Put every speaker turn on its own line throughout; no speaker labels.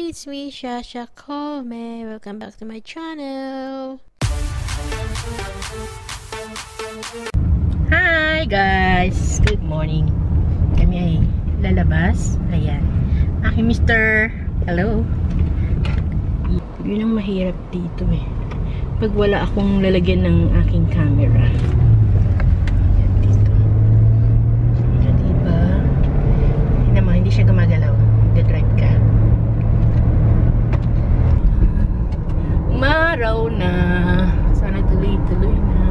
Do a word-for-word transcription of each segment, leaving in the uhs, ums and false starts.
it's me, ShaSha Kolme. Welcome back to my channel. Hi guys! Good morning. Kami ay lalabas. Ayan. Aking Mister Hello. Yun ang mahirap dito eh. Pag wala akong lalagyan ng aking camera. Ayan dito. Ayan, diba? Hindi naman, hindi siya gumagalaw. Nag-drive ka. Umaraw na. Sana tuloy-tuloy na.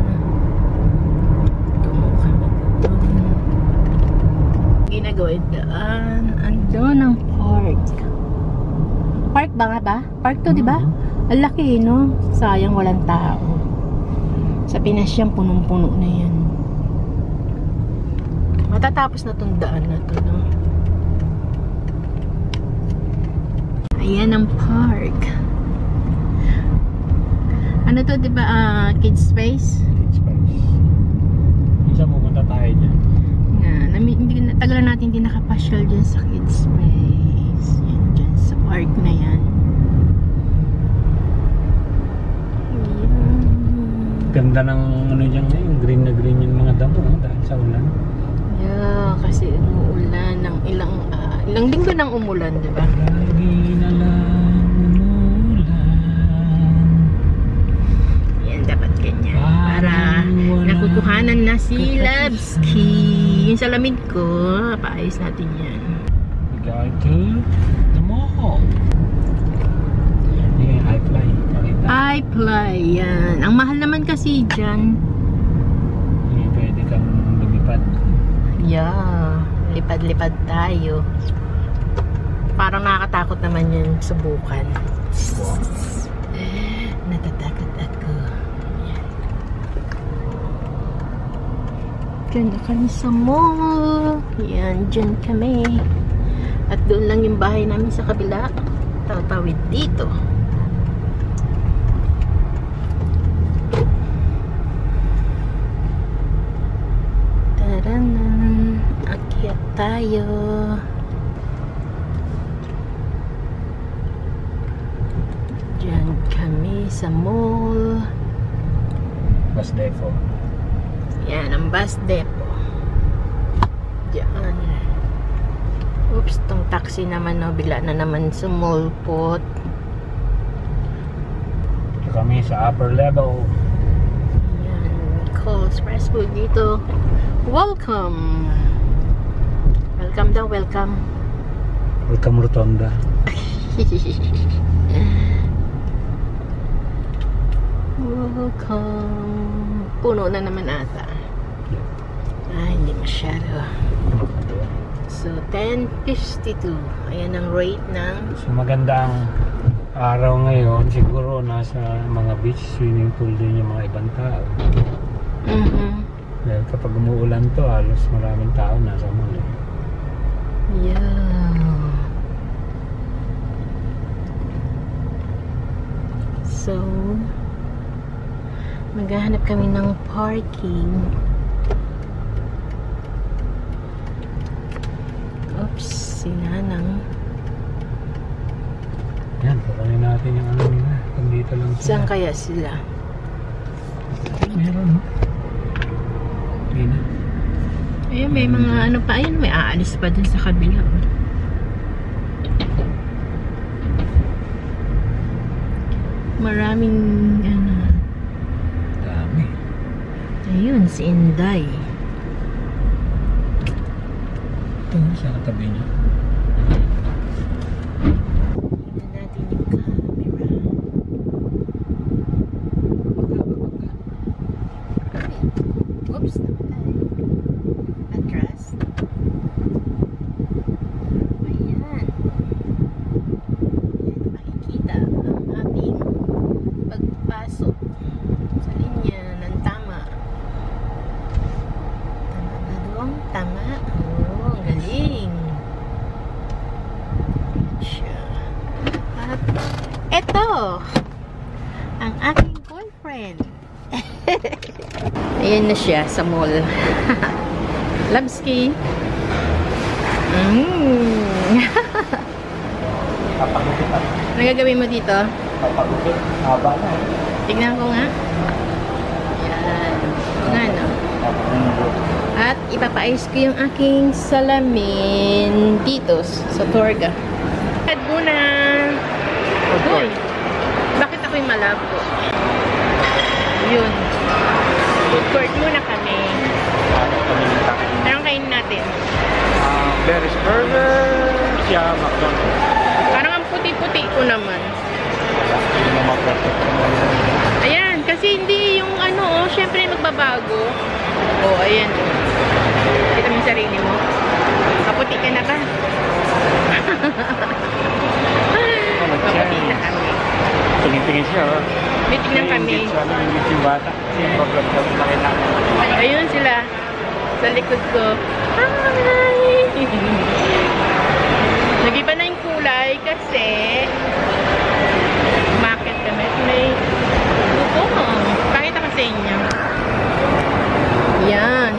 Tumukha na dito. Ginagawa daan. Andun ang park. Park ba nga ba? Park to, di ba? Ang laki, no? Sayang walang tao. Sa Pinas yan, punong-puno na yan. Matatapos na tong daan na to, no? Ayan ang park. Ano to, di ba? Uh, kids space?
Kids space. Isa pumunta tayo dyan.
Nga, hindi, tagal na natin hindi nakapasyal dyan sa kids space. Yan, dyan sa park na yan.
Ganda ng ano dyan ngayon, green na green yung mga damo oh, dahil sa ulan.
Yeah, kasi umuulan ng ilang uh, ilang linggo nang umulan, di ba?
Lagi na lang umulan.
Yan, dapat ganyan. Para nakukuhanan na si Labski. Yung salamin ko, paayos natin yan.
We go to the mall. Yan, I fly.
I play, yan. Ang mahal naman kasi dyan.
Eh, pwede kang lumipad.
Yeah, lipad-lipad tayo. Parang nakakatakot naman yun subukan.
Wow.
Natatakot ako. Yan. Dyan na kami sa mall. Yan, dyan kami. At doon lang yung bahay namin sa kabila. Tatawid dito. Taranan, akyat tayo. Diyan kami sa mall.
Bus depot.
Yan ang bus depot. Diyan. Oops, tong taxi naman, no, bila na naman sa mall pot.
Ito kami sa upper level.
Express food dito. Welcome. Welcome daw, welcome.
Welcome Rotonda.
Welcome. Puno na naman ata. Ah, hindi masyado. So, ten fifty-two. Ayan ang rate ng...
So, maganda ang araw ngayon. Siguro nasa mga beach, swimming pool din yung mga ibang tao.
Mm-hmm.
Dahil kapag umuulan to, halos maraming tao nasa mall.
Yeah. So, maghahanap kami ng parking. Oops, sinanang.
Yan, kukunin natin yung ano nila. Dito lang sila.
Saan kaya sila?
Meron, no?
Ayun, may mga ano pa. Ayun, may aalis pa dun sa kabila. Maraming ano.
Dami.
Ayun, si Inday.
Ito, sa katabi niya.
Tignan natin yung camera. Oops, namatay. Atras. Ayan. Ayan, makikita ang ating pagpasok sa linya ng tama. Tama na doon? Tama? Oo, ang galing. Siya. At eto, ang aking boyfriend. Ayan na siya sa mall. Labski. Mm.
Papagupitan.
Ano gagawin mo dito?
Papagupit. Haba na eh.
Tignan ko nga. Yan. Nga, no? At ipapaayos ko yung aking salamin dito sa Torga. At muna. Doon. Bakit ako'y malabo? Yun. Food court muna kami. Anong kainin natin?
Uh, Berry's Burger. Siya, McDonald's.
Parang ang puti-puti ko naman. Ayan, kasi hindi yung ano, oh, syempre magbabago. Oh, ayan. Kita mo yung sarili mo. Kaputi ka na ba? Kaputi na kami.
Tingin-tingin siya, oh.
May tingnan kami.
Hindi yung bata. Yung problem ko na kailangan.
Ayun sila. Sa likod ko. Hi! Nag-iba na yung kulay kasi market kami. May bubong. Pakita ko sa inyo. Yan.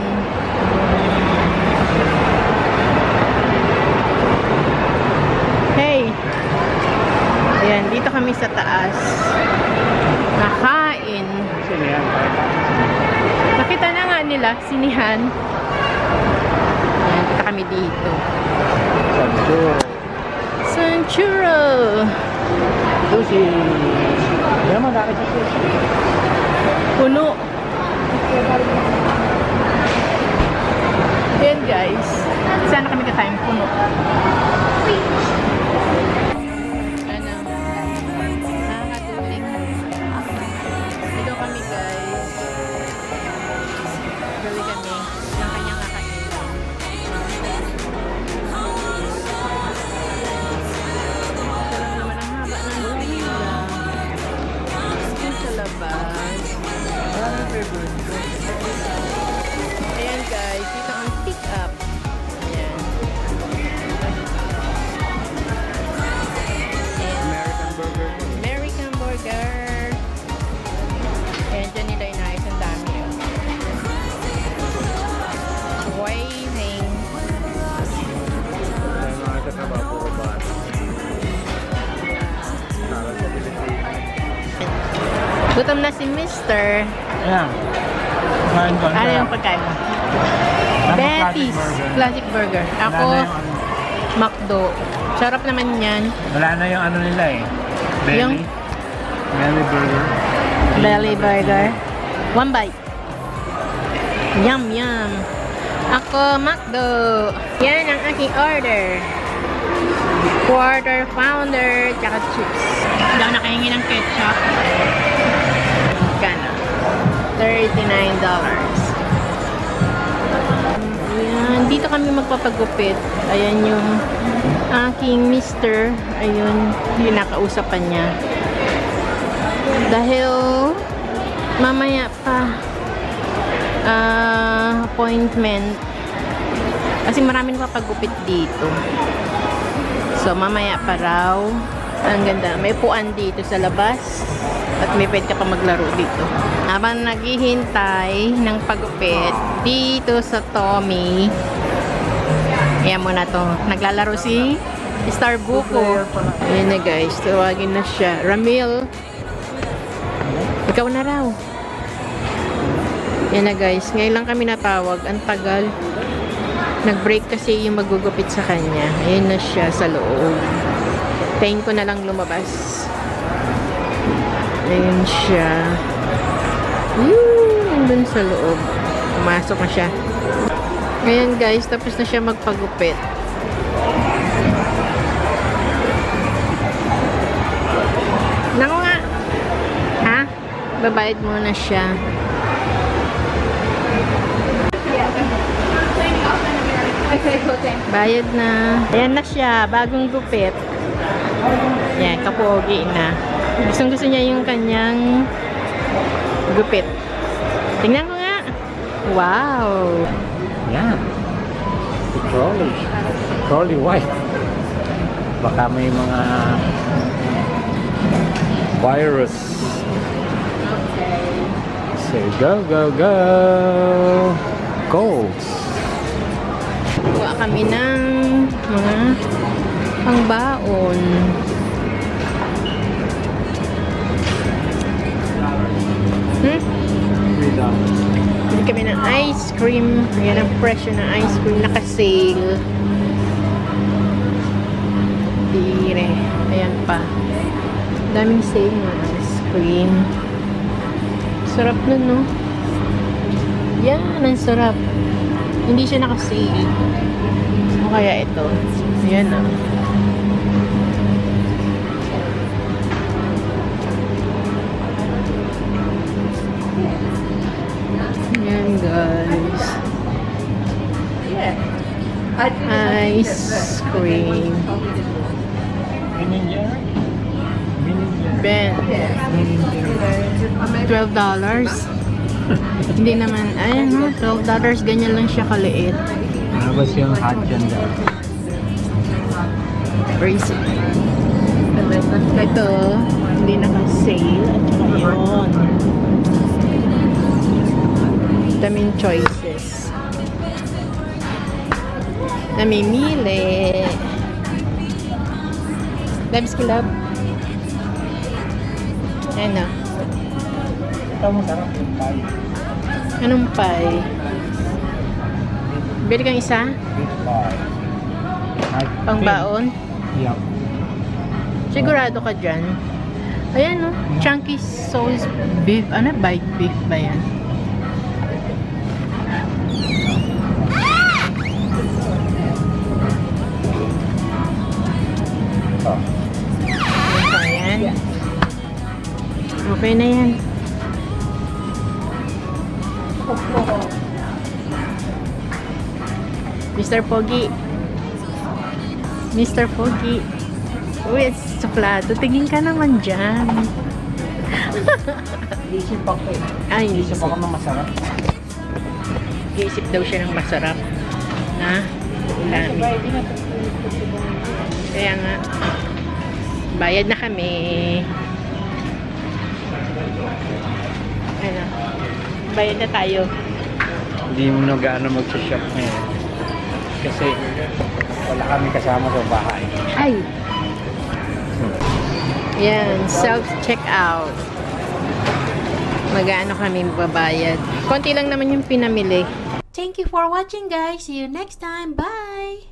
Hey! Ayan, dito kami sa taas. Nakain.
Sinihan.
Nakita na nga nila, sinihan. Ayan, kita kami dito.
Sanchuro.
Sanchuro.
Sushi. Hindi naman dahil sa sushi.
Puno. Ayan guys. Sana kami ka-time puno. Ano? Nakakatuling. Dito kami guys. Gawi kami ng kanyang kakain. Parang naman ang haba ng pila. Yan sa labas. Ayan guys, dito ang pick up. Ayan.
American Burger.
American Burger. Ayan, dyan nila inayos ang dami. Oh. Waiting.
Ay, mga katrabaho ko ba? Para sa Pilipinas.
Gutom na si Mister.
Ayan. Kain ko.
Ano yung pagkain mo? Betty's Classic Burger. Ako, McDo. Sarap naman yan.
Wala na yung ano nila eh. Belly.
Yung
Belly Burger.
Belly Burger. One bite. Yum, yum. Ako, McDo. Yan ang aking order. Quarter pounder, tsaka chips. Hindi ako nakahingi ng ketchup. Gana. thirty-nine dollars. Ayan, dito kami magpapagupit. Ayan yung aking mister. Ayun, pinakausapan niya. Dahil mamaya pa uh, appointment. Kasi maraming papagupit dito. So, mamaya pa raw. Ang ganda. May puan dito sa labas. At may pwede ka pa maglaro dito. Habang naghihintay ng pagupit dito sa Tommy. Ayan mo na to. Naglalaro si Star Buko. Ayan na guys. Tawagin na siya. Ramil. Ikaw na raw. Ayan na guys. Ngayon lang kami natawag. Ang tagal. Nag-break kasi yung magugupit sa kanya. Ayan na siya sa loob. Tayin ko na lang lumabas. Ayan siya. Yun, dun sa loob. Pumasok na siya. Ayan guys, tapos na siya magpagupit. Naku nga. Ha? Babayad muna siya. Bayad na. Ayan na siya. Bagong gupit. Ayan, kapogi na. Gustong gusto niya yung kanyang gupit. Tingnan ko nga. Wow.
Yan. Si Trolley. Trolley white. Baka may mga virus.
Okay.
So, go, go, go. Goals.
Kuha kami ng mga pangbaon. Hmm? Bili kami ng ice cream. Ayan ang presyo ng ice cream. Naka-sale. Dire. Ayan pa. Daming sale ng ice cream. Sarap nun, no? Yan, ang sarap. Hindi siya naka-sale. O kaya ito. Ayan, no? Ayan, guys. Ice cream. Ben. twelve dollars. Hindi naman, ayan no, twelve dollars, ganyan lang siya kaliit.
Nabas yung hot dyan daw.
Where is it? Ito, hindi naka-sale. At saka yun. Daming choices. Namimili. Labs Club. Ayan na.
Ito mo sarap yung pie.
Anong pie? Bili kang isa?
Beef pie.
Pang baon?
Yup.
Sigurado ka dyan. Ayan no. Chunky sauce beef. Ano? Bite beef ba yan?
Oh.
Ayan. Okay na yan. Mister Pogi. Mister Pogi. Uy, suplado. Tingin ka naman dyan.
Isip ako eh.
Ay,
Isip ako na masarap.
Iisip daw siya ng masarap. Na? Dami. Kaya nga. Bayad na kami. Ano? Bayad na tayo.
Hindi mo na gaano mag-shop ngayon. Kasi wala kami kasama sa bahay.
Ay! Yan, self-checkout. Magano kami babayad. Konti lang naman yung pinamili. Thank you for watching, guys. See you next time. Bye!